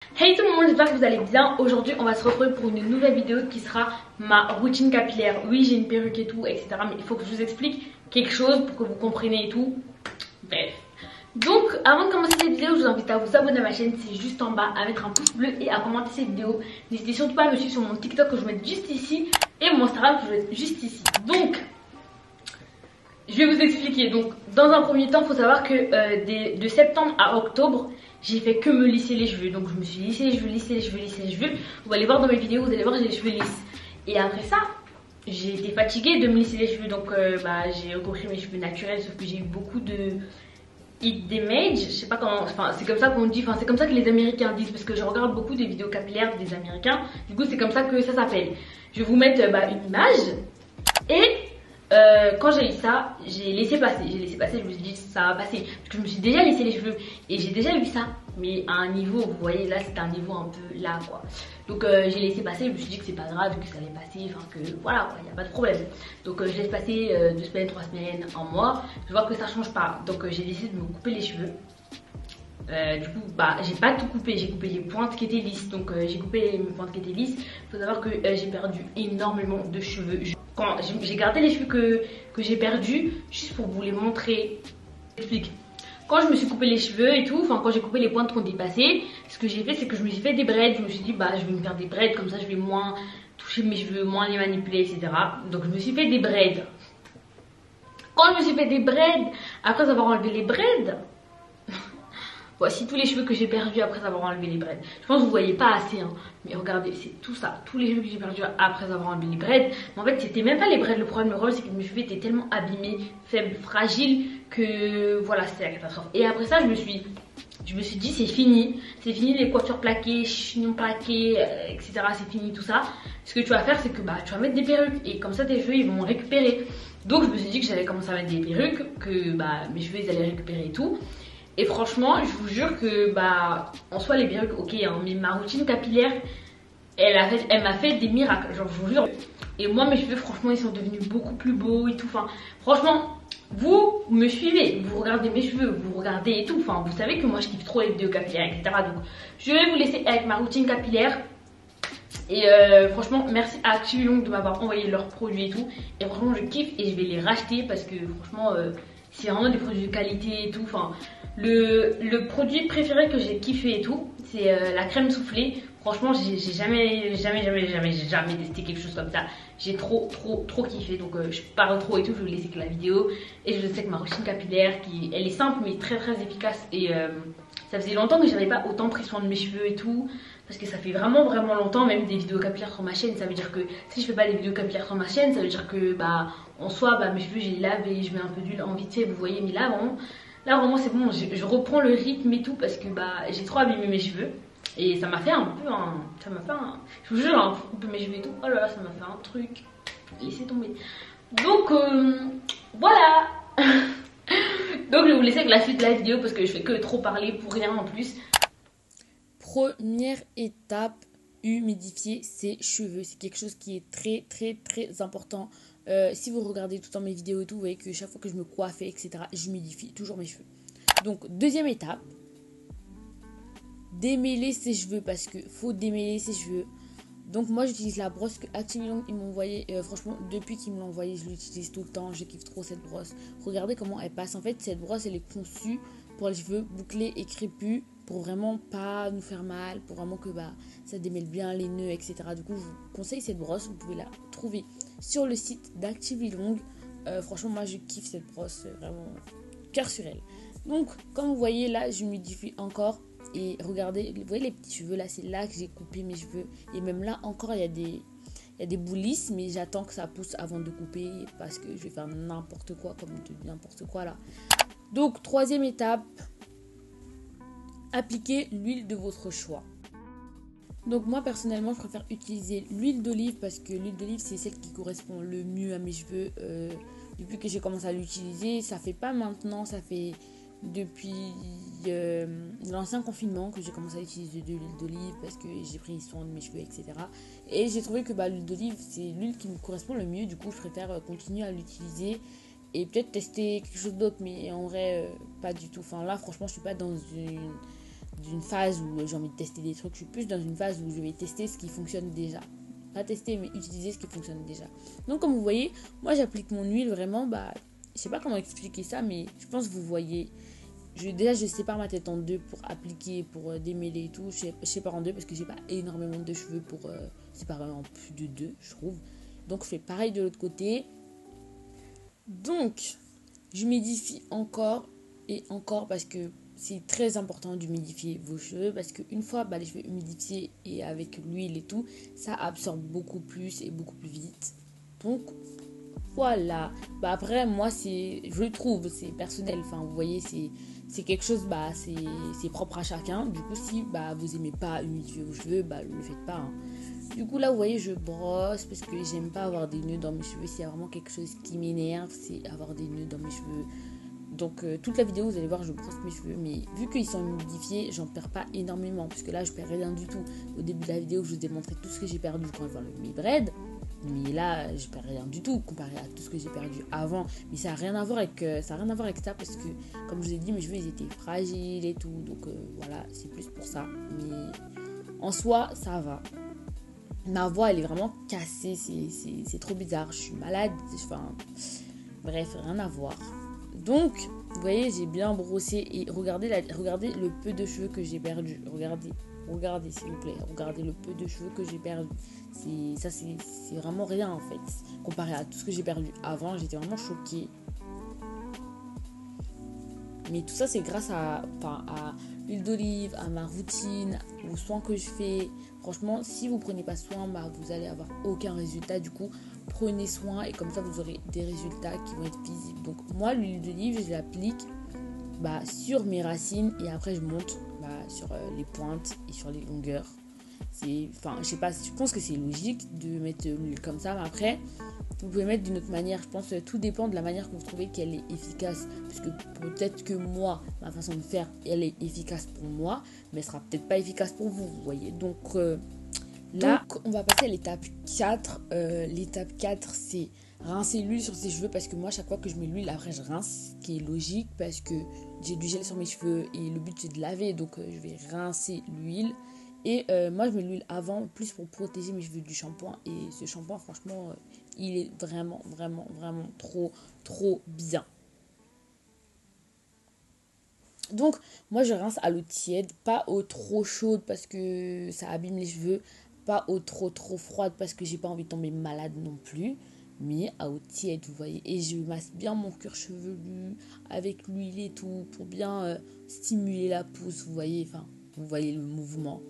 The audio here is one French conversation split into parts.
Hey tout le monde, j'espère que vous allez bien. Aujourd'hui on va se retrouver pour une nouvelle vidéo qui sera ma routine capillaire. Oui, j'ai une perruque et tout, etc. Mais il faut que je vous explique quelque chose pour que vous compreniez et tout. Bref. Donc avant de commencer cette vidéo, je vous invite à vous abonner à ma chaîne, c'est juste en bas, à mettre un pouce bleu et à commenter cette vidéo. N'hésitez surtout pas à me suivre sur mon TikTok que je vais mettre juste ici et mon Instagram que je vais mettre juste ici. Donc je vais vous expliquer. Donc dans un premier temps, il faut savoir que de septembre à octobre, j'ai fait que me lisser les cheveux. Donc je me suis lissé les cheveux, lissé les cheveux, lissé les cheveux. Vous allez voir dans mes vidéos, vous allez voir, j'ai les cheveux lisses. Et après ça, j'ai été fatiguée de me lisser les cheveux. Donc j'ai recoupé mes cheveux naturels, sauf que j'ai eu beaucoup de hit damage. Je sais pas comment, enfin c'est comme ça qu'on dit, enfin c'est comme ça que les Américains disent. Parce que je regarde beaucoup de vidéos capillaires des Américains. Du coup c'est comme ça que ça s'appelle. Je vais vous mettre une image. Et quand j'ai eu ça, j'ai laissé passer, je me suis dit ça va passer, parce que je me suis déjà laissé les cheveux et j'ai déjà eu ça, mais à un niveau, vous voyez là c'était un niveau un peu là quoi. Donc j'ai laissé passer, je me suis dit que c'est pas grave, que ça allait passer, enfin que voilà quoi, il n'y a pas de problème. Donc je laisse passer 2 semaines, 3 semaines, un mois, je vois que ça change pas, donc j'ai décidé de me couper les cheveux. Du coup j'ai pas tout coupé, j'ai coupé les pointes qui étaient lisses, donc j'ai coupé les pointes qui étaient lisses. Il faut savoir que j'ai perdu énormément de cheveux. Quand j'ai gardé les cheveux que j'ai perdus, juste pour vous les montrer. J'explique. Quand je me suis coupé les cheveux et tout, enfin quand j'ai coupé les pointes qui ont dépassé, ce que j'ai fait c'est que je me suis fait des braids. Je me suis dit je vais me faire des braids, comme ça je vais moins toucher mes cheveux, moins les manipuler, etc. Donc je me suis fait des braids. Quand je me suis fait des braids, après avoir enlevé les braids, voici tous les cheveux que j'ai perdus après avoir enlevé les braids. Je pense que vous voyez pas assez, hein. Mais regardez, c'est tout ça, tous les cheveux que j'ai perdus après avoir enlevé les braids. Mais en fait, c'était même pas les braids le problème. Le problème, c'est que mes cheveux étaient tellement abîmés, faibles, fragiles que voilà, c'était la catastrophe. Et après ça, je me suis dit, c'est fini les coiffures plaquées, chignons plaqués, etc. C'est fini tout ça. Ce que tu vas faire, c'est que tu vas mettre des perruques et comme ça, tes cheveux ils vont récupérer. Donc, je me suis dit que j'allais commencer à mettre des perruques, que mes cheveux ils allaient récupérer et tout. Et franchement, je vous jure que en soi les perruques, ok, hein, mais ma routine capillaire, elle m'a fait des miracles, genre je vous jure. Et moi mes cheveux, franchement, ils sont devenus beaucoup plus beaux et tout. Enfin, franchement, vous me suivez, vous regardez mes cheveux, vous regardez et tout. Enfin, vous savez que moi je kiffe trop les vidéos capillaires, etc. Donc, je vais vous laisser avec ma routine capillaire. Et franchement, merci à Activilong de m'avoir envoyé leurs produits et tout. Et franchement, je kiffe et je vais les racheter parce que franchement, c'est vraiment des produits de qualité et tout. Enfin, le produit préféré que j'ai kiffé et tout, c'est la crème soufflée. Franchement, j'ai jamais testé quelque chose comme ça. J'ai trop kiffé. Donc je parle trop et tout, je vais vous laisser que la vidéo. Et je sais que ma routine capillaire, elle est simple mais très efficace. Et ça faisait longtemps que j'avais pas autant pris soin de mes cheveux et tout. Parce que ça fait vraiment longtemps, même des vidéos capillaires sur ma chaîne. Ça veut dire que si je fais pas des vidéos capillaires sur ma chaîne, ça veut dire que en soi, mes cheveux, je les lave et je mets un peu d'huile en vite fait, vous voyez. Mais là vraiment c'est bon, je reprends le rythme et tout parce que j'ai trop abîmé mes cheveux. Et ça m'a fait je vous jure, pour couper mes cheveux et tout, oh là là, ça m'a fait un truc, laissez tomber. Donc voilà. Donc je vais vous laisser avec la suite de la vidéo parce que je fais que trop parler pour rien en plus. Première étape, humidifier ses cheveux. C'est quelque chose qui est très important. Si vous regardez tout le temps mes vidéos et tout, vous voyez que chaque fois que je me coiffe, etc., j'humidifie toujours mes cheveux. Donc, deuxième étape, démêler ses cheveux parce que faut démêler ses cheveux. Donc, moi, j'utilise la brosse que Activilong ils m'ont envoyée. Franchement, depuis qu'ils me l'ont envoyée, je l'utilise tout le temps. Je kiffe trop cette brosse. Regardez comment elle passe. En fait, cette brosse, elle est conçue pour les cheveux bouclés et crépus, pour vraiment pas nous faire mal, pour vraiment que ça démêle bien les nœuds, etc. Du coup, je vous conseille cette brosse. Vous pouvez la trouver sur le site d'Activilong. Franchement, moi, je kiffe cette brosse. Vraiment, cœur sur elle. Donc, comme vous voyez, là, j'humidifie encore. Et regardez, vous voyez les petits cheveux là, c'est là que j'ai coupé mes cheveux. Et même là encore, il y a des bouts lisses, mais j'attends que ça pousse avant de couper parce que je vais faire n'importe quoi, comme n'importe quoi là. Donc, troisième étape, appliquez l'huile de votre choix. Donc moi personnellement, je préfère utiliser l'huile d'olive parce que l'huile d'olive, c'est celle qui correspond le mieux à mes cheveux. Depuis que j'ai commencé à l'utiliser, ça fait pas maintenant, ça fait depuis l'ancien confinement que j'ai commencé à utiliser de l'huile d'olive parce que j'ai pris soin de mes cheveux, etc. Et j'ai trouvé que l'huile d'olive, c'est l'huile qui me correspond le mieux. Du coup, je préfère continuer à l'utiliser et peut-être tester quelque chose d'autre, mais en vrai, pas du tout. Enfin là, franchement, je suis pas dans d'une phase où j'ai envie de tester des trucs. Je suis plus dans une phase où je vais tester ce qui fonctionne déjà. Pas tester, mais utiliser ce qui fonctionne déjà. Donc, comme vous voyez, moi, j'applique mon huile vraiment, je sais pas comment expliquer ça, mais je pense que vous voyez. Déjà, je sépare ma tête en deux pour appliquer, pour démêler et tout. Je sépare en deux parce que j'ai pas énormément de cheveux pour séparer en plus de deux, je trouve. Donc, je fais pareil de l'autre côté. Donc, j'humidifie encore et encore parce que c'est très important d'humidifier vos cheveux parce qu'une fois les cheveux humidifiés et avec l'huile et tout, ça absorbe beaucoup plus et beaucoup plus vite. Donc, voilà. Après, moi, je le trouve, c'est personnel. Enfin, vous voyez, c'est quelque chose, c'est propre à chacun. Du coup, si vous aimez pas humidifier vos cheveux, le faites pas. Hein. Du coup, là, vous voyez, je brosse parce que j'aime pas avoir des nœuds dans mes cheveux. S'il y a vraiment quelque chose qui m'énerve, c'est avoir des nœuds dans mes cheveux. Donc, toute la vidéo, vous allez voir, je brosse mes cheveux. Mais vu qu'ils sont humidifiés, j'en perds pas énormément. Parce que là, je perds rien du tout. Au début de la vidéo, je vous ai montré tout ce que j'ai perdu quand je vois mes braids. Mais là, je perds rien du tout comparé à tout ce que j'ai perdu avant. Mais ça n'a rien à voir avec ça parce que, comme je vous ai dit, mes cheveux, ils étaient fragiles et tout. Donc, voilà, c'est plus pour ça. Mais en soi, ça va. Ma voix, elle est vraiment cassée. C'est trop bizarre. Je suis malade. Enfin, bref, rien à voir. Donc, vous voyez, j'ai bien brossé. Et regardez le peu de cheveux que j'ai perdu. Regardez, s'il vous plaît. Regardez le peu de cheveux que j'ai perdu. C'est vraiment rien, en fait. Comparé à tout ce que j'ai perdu avant, j'étais vraiment choquée. Mais tout ça, c'est grâce à l'huile d'olive, à ma routine, aux soins que je fais. Franchement, si vous ne prenez pas soin, vous allez avoir aucun résultat. Du coup, prenez soin et comme ça, vous aurez des résultats qui vont être visibles. Donc, moi, l'huile d'olive, je l'applique sur mes racines et après, je monte sur les pointes et sur les longueurs. Je sais pas, je pense que c'est logique de mettre l'huile comme ça. Mais après, vous pouvez mettre d'une autre manière. Je pense que tout dépend de la manière que vous trouvez qu'elle est efficace. Parce que peut-être que moi, ma façon de faire, elle est efficace pour moi, mais elle sera peut-être pas efficace pour vous, vous voyez. Donc là, on va passer à l'étape 4. L'étape 4, c'est rincer l'huile sur ses cheveux. Parce que moi, chaque fois que je mets l'huile, après je rince, ce qui est logique. Parce que j'ai du gel sur mes cheveux et le but c'est de laver. Donc je vais rincer l'huile. Et moi, je mets l'huile avant, plus pour protéger mes cheveux du shampoing. Et ce shampoing, franchement, il est vraiment, vraiment, vraiment trop, trop bien. Donc, moi, je rince à l'eau tiède, pas eau trop chaude parce que ça abîme les cheveux. Pas eau trop, trop froide parce que j'ai pas envie de tomber malade non plus. Mais à eau tiède, vous voyez. Et je masse bien mon cuir chevelu avec l'huile et tout pour bien stimuler la pousse, vous voyez. Enfin, vous voyez le mouvement.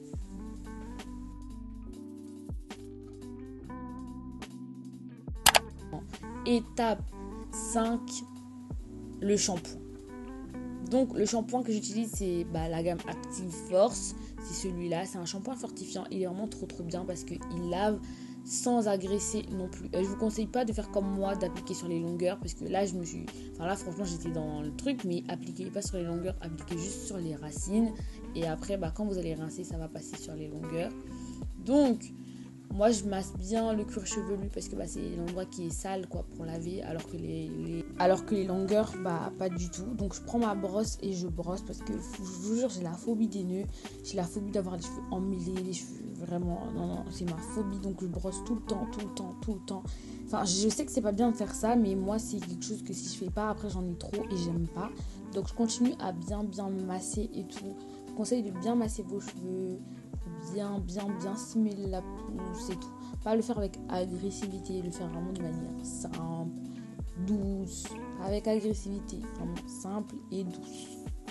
Étape 5, le shampoing. Donc le shampoing que j'utilise c'est la gamme Active Force. C'est celui-là, c'est un shampoing fortifiant. Il est vraiment trop trop bien parce qu'il lave sans agresser non plus. Je vous conseille pas de faire comme moi, d'appliquer sur les longueurs parce que là franchement j'étais dans le truc, mais appliquez pas sur les longueurs, appliquez juste sur les racines et après quand vous allez rincer ça va passer sur les longueurs. Donc moi je masse bien le cuir chevelu parce que c'est l'endroit qui est sale pour laver alors que les longueurs pas du tout. Donc je prends ma brosse et je brosse parce que je vous jure j'ai la phobie des nœuds, j'ai la phobie d'avoir les cheveux emmêlés, les cheveux vraiment non c'est ma phobie. Donc je brosse tout le temps. Enfin je sais que c'est pas bien de faire ça mais moi c'est quelque chose que si je fais pas après j'en ai trop et j'aime pas. Donc je continue à bien masser et tout. Je vous conseille de bien masser vos cheveux, bien stimuler la pousse et tout. Pas le faire avec agressivité, le faire vraiment de manière simple, douce, avec agressivité, vraiment simple et douce.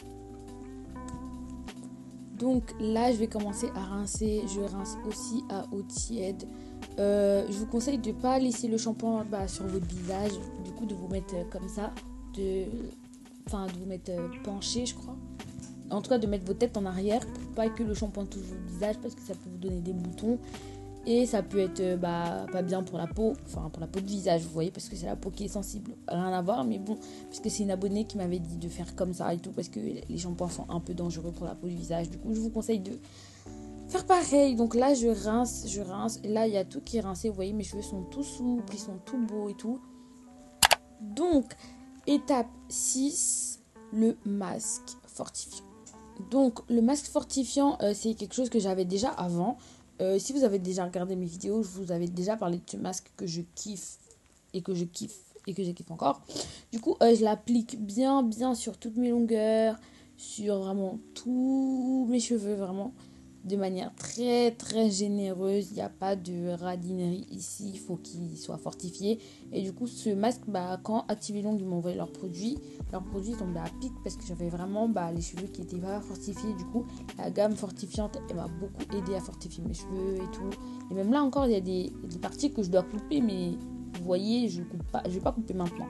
Donc là, je vais commencer à rincer. Je rince aussi à eau tiède. Je vous conseille de ne pas laisser le shampoing sur votre visage. Du coup, de vous mettre comme ça, de vous mettre penché, je crois. En tout cas, de mettre vos têtes en arrière pour pas que le shampoing touche votre visage parce que ça peut vous donner des boutons. Et ça peut être pas bien pour la peau, pour la peau de visage, vous voyez, parce que c'est la peau qui est sensible. Rien à voir, mais bon, parce que c'est une abonnée qui m'avait dit de faire comme ça et tout, parce que les shampoings sont un peu dangereux pour la peau du visage. Du coup, je vous conseille de faire pareil. Donc là, je rince. Et là, il y a tout qui est rincé. Vous voyez, mes cheveux sont tout souples, ils sont tout beaux et tout. Donc, étape 6, le masque fortifiant. Donc, le masque fortifiant, c'est quelque chose que j'avais déjà avant. Si vous avez déjà regardé mes vidéos, je vous avais déjà parlé de ce masque que je kiffe et que je kiffe et que je kiffe encore. Du coup, je l'applique bien, bien sur toutes mes longueurs, sur vraiment tous mes cheveux, vraiment de manière très, très généreuse. Il n'y a pas de radinerie ici, il faut qu'il soit fortifié. Et du coup, ce masque, bah, quand Activelong ils m'ont envoyé leurs produits tombaient à pic parce que j'avais vraiment les cheveux qui étaient pas fortifiés. Du coup, la gamme fortifiante, elle m'a beaucoup aidé à fortifier mes cheveux et tout. Et même là encore, il y a des parties que je dois couper, mais vous voyez, je coupe pas, je vais pas couper maintenant.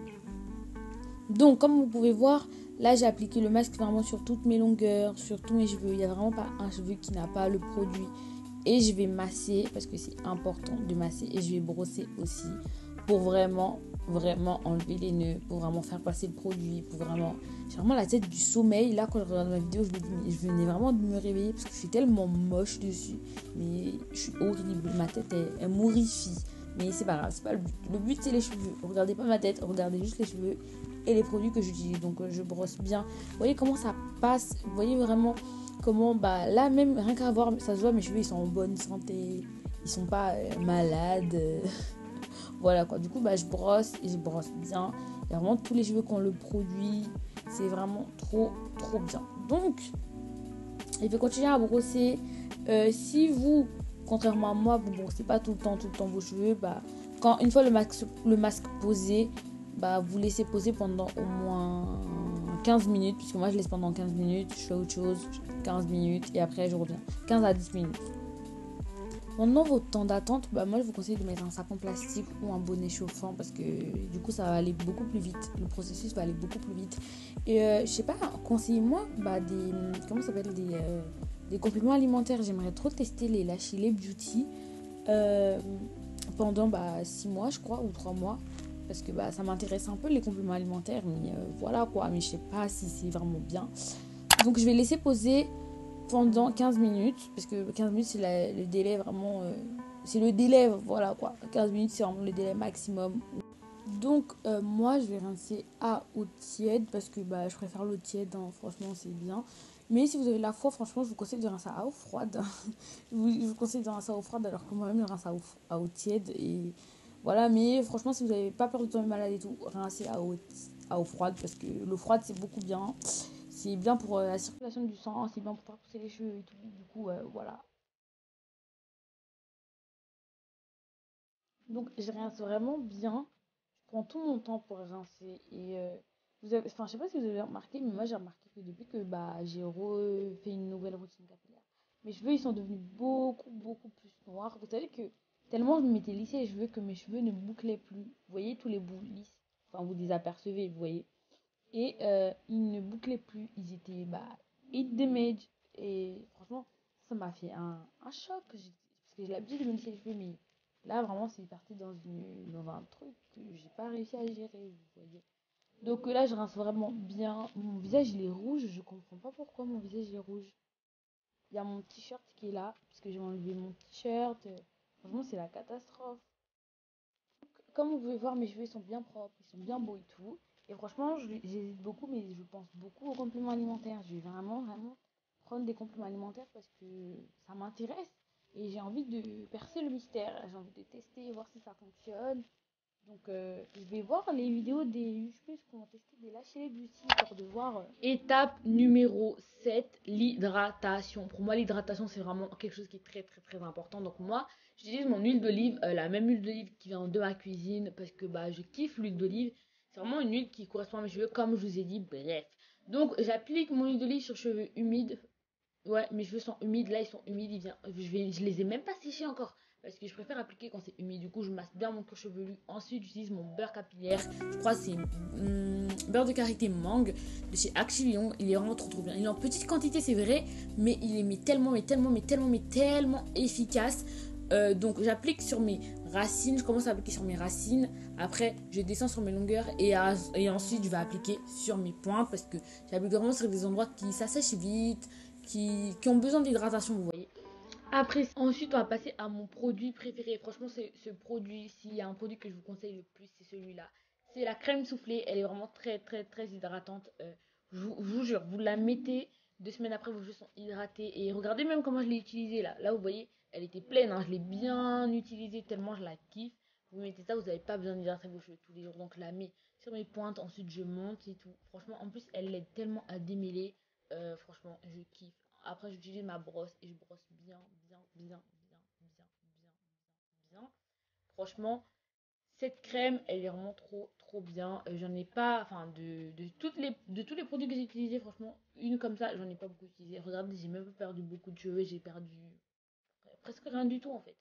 Donc, comme vous pouvez voir, là j'ai appliqué le masque vraiment sur toutes mes longueurs, sur tous mes cheveux. Il n'y a vraiment pas un cheveu qui n'a pas le produit. Et je vais masser parce que c'est important de masser. Et je vais brosser aussi pour vraiment, vraiment enlever les nœuds, pour vraiment faire passer le produit, pour vraiment... J'ai vraiment la tête du sommeil. Là, quand je regarde ma vidéo, je venais vraiment de me réveiller parce que je suis tellement moche dessus. Mais je suis horrible. Ma tête, elle morifie. Mais c'est pas grave, c'est pas le but. Le but, c'est les cheveux. Regardez pas ma tête, regardez juste les cheveux et les produits que j'utilise. Donc, je brosse bien. Vous voyez comment ça passe. Vous voyez vraiment comment, là, même rien qu'à voir, ça se voit, mes cheveux, ils sont en bonne santé. Ils sont pas malades. Voilà quoi. Du coup, je brosse et je brosse bien. Il y a vraiment tous les cheveux qui ont le produit. C'est vraiment trop, trop bien. Donc, il faut continuer à brosser. Si vous, contrairement à moi, vous ne brossez pas tout le temps vos cheveux, quand une fois le masque posé, vous laissez poser pendant au moins 15 minutes, puisque moi je laisse pendant 15 minutes, je fais autre chose, 15 minutes, et après je reviens. 15 à 10 minutes. Pendant votre temps d'attente, moi je vous conseille de mettre un sac en plastique ou un bonnet chauffant parce que du coup ça va aller beaucoup plus vite. Le processus va aller beaucoup plus vite. Et je sais pas, conseillez-moi comment ça s'appelle des compléments alimentaires. J'aimerais trop tester les Lachile Beauty pendant 6 mois je crois ou 3 mois. Parce que ça m'intéresse un peu les compléments alimentaires. Mais voilà quoi, mais je sais pas si c'est vraiment bien. Donc je vais laisser poser pendant 15 minutes, parce que 15 minutes c'est le délai vraiment, c'est le délai, voilà quoi, 15 minutes c'est vraiment le délai maximum. Donc moi je vais rincer à eau tiède, parce que je préfère l'eau tiède, hein, franchement c'est bien. Mais si vous avez la foi, franchement je vous conseille de rincer à eau froide. Je vous conseille de rincer à eau froide, alors que moi-même je rince à eau tiède, et voilà. Mais franchement si vous n'avez pas peur de tomber malade et tout, rincez à eau froide, parce que l'eau froide c'est beaucoup bien. C'est bien pour la circulation du sang, c'est bien pour faire pousser les cheveux et tout. Du coup, voilà. Donc, je rince vraiment bien. Je prends tout mon temps pour rincer. Et je sais pas si vous avez remarqué, mais moi, j'ai remarqué que depuis que j'ai refait une nouvelle routine capillaire, mes cheveux, ils sont devenus beaucoup, beaucoup plus noirs. Vous savez que tellement je me m'étais lissé les cheveux que mes cheveux ne bouclaient plus. Vous voyez tous les bouts lisses. Enfin, vous les apercevez, vous voyez. Et ils ne bouclaient plus. Ils étaient hit damage. Et franchement, ça m'a fait un choc. Parce que j'ai l'habitude de me laisser les cheveux, mais là, vraiment, c'est parti dans un truc que j'ai pas réussi à gérer, vous voyez. Donc là, je rince vraiment bien. Mon visage, il est rouge. Je comprends pas pourquoi mon visage est rouge. Il y a mon t-shirt qui est là, parce que j'ai enlevé mon t-shirt. Franchement, c'est la catastrophe. Comme vous pouvez voir, mes cheveux sont bien propres, ils sont bien beaux et tout. Et franchement, j'hésite beaucoup, mais je pense beaucoup aux compléments alimentaires. Je vais vraiment, vraiment prendre des compléments alimentaires parce que ça m'intéresse. Et j'ai envie de percer le mystère. J'ai envie de tester, voir si ça fonctionne. Donc, je vais voir les vidéos des youtubeuses qui ont testé des Lachele Beauty pour de voir. Étape numéro 7, l'hydratation. Pour moi, l'hydratation, c'est vraiment quelque chose qui est très, très, très important. Donc, moi, j'utilise mon huile d'olive, la même huile d'olive qui vient de ma cuisine parce que je kiffe l'huile d'olive. C'est vraiment une huile qui correspond à mes cheveux, comme je vous ai dit. Bref. Donc, j'applique mon huile d'olive sur cheveux humides. Ouais, mes cheveux sont humides. Là, ils sont humides. Je les ai même pas séchés encore. Parce que je préfère appliquer quand c'est humide. Du coup, je masse bien mon cuir chevelu. Ensuite, j'utilise mon beurre capillaire. Je crois que c'est beurre de karité mangue de chez Activion. Il est vraiment trop trop bien. Il est en petite quantité, c'est vrai. Mais il est tellement efficace. Donc, j'applique sur mes racines. Je commence à appliquer sur mes racines. Après, je descends sur mes longueurs. Et ensuite, je vais appliquer sur mes pointes. Parce que j'applique vraiment sur des endroits qui s'assèchent vite. Qui ont besoin d'hydratation, vous voyez. Après, ensuite, on va passer à mon produit préféré. Franchement, c'est ce produit, s'il y a un produit que je vous conseille le plus, c'est celui-là. C'est la crème soufflée. Elle est vraiment très, très, très hydratante. Je vous jure, vous la mettez. 2 semaines après, vos cheveux sont hydratés. Et regardez même comment je l'ai utilisé là. Là, vous voyez, elle était pleine, hein. Je l'ai bien utilisée tellement je la kiffe. Vous mettez ça, vous n'avez pas besoin d'hydrater vos cheveux tous les jours. Donc, je la mets sur mes pointes. Ensuite, je monte et tout. Franchement, en plus, elle aide tellement à démêler. Franchement, je kiffe. Après, j'utilise ma brosse et je brosse bien, bien, bien, bien, bien, bien, bien. Franchement, cette crème, elle est vraiment trop, trop bien. J'en ai pas, enfin, de tous les produits que j'ai utilisés, franchement, une comme ça, j'en ai pas beaucoup utilisé. Regardez, j'ai même pas perdu beaucoup de cheveux, j'ai perdu presque rien du tout en fait.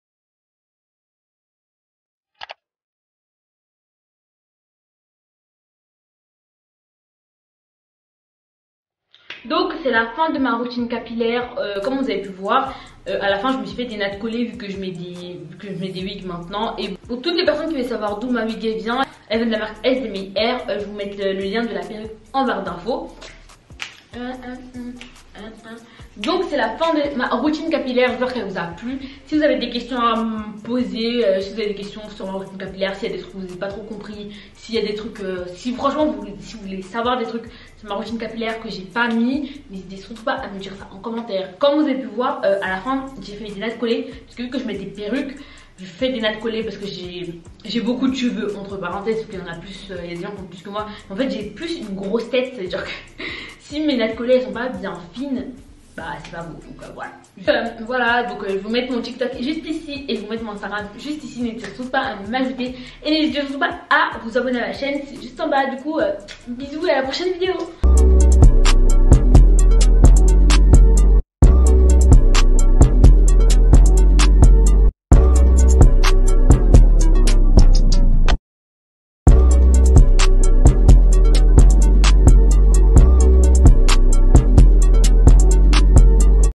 Donc c'est la fin de ma routine capillaire. Comme vous avez pu voir, à la fin je me suis fait des nattes collées vu que je mets des wigs maintenant. Et pour toutes les personnes qui veulent savoir d'où ma wig vient, elle vient de la marque SDMR. Je vous mets le lien de la perruque en barre d'infos. Donc c'est la fin de ma routine capillaire, j'espère qu'elle vous a plu. Si vous avez des questions à me poser, si vous avez des questions sur ma routine capillaire, s'il y a des trucs que vous n'avez pas trop compris, s'il y a des trucs, si franchement si vous voulez savoir des trucs sur ma routine capillaire que j'ai pas mis, n'hésitez surtout pas à me dire ça en commentaire. Comme vous avez pu voir, à la fin j'ai fait des nattes collées, parce que vu que je mets des perruques, je fais des nattes collées parce que j'ai beaucoup de cheveux, entre parenthèses, parce qu'il y en a plus, il y a des gens qui ont plus que moi. En fait j'ai plus une grosse tête, c'est-à-dire que si mes nattes collées elles sont pas bien fines, bah c'est pas beau, donc voilà. Voilà, donc je vais vous mettre mon TikTok juste ici et je vais vous mettre mon Instagram juste ici. N'hésitez surtout pas à m'ajouter et n'hésitez surtout pas à vous abonner à la chaîne, c'est juste en bas. Du coup, bisous et à la prochaine vidéo.